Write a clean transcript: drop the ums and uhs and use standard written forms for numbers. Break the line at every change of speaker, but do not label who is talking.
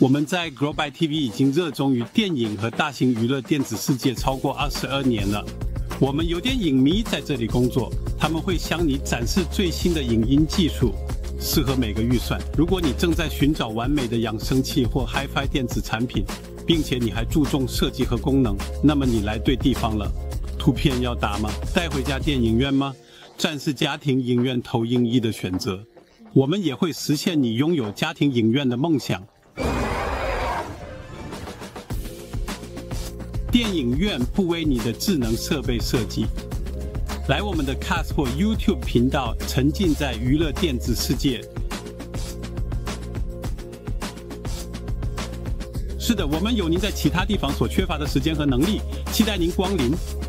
我们在 Grow by TV 已经热衷于电影和大型娱乐电子世界超过22年了。我们有点影迷在这里工作，他们会向你展示最新的影音技术，适合每个预算。如果你正在寻找完美的养生器或 Hi-Fi 电子产品，并且你还注重设计和功能，那么你来对地方了。图片要打吗？带回家电影院吗？暂时家庭影院投影仪的选择。我们也会实现你拥有家庭影院的梦想。电影院不为你的智能设备设计。来我们的 Cast 或 YouTube 频道，沉浸在娱乐电子世界。是的，我们有您在其他地方所缺乏的时间和能力，期待您光临。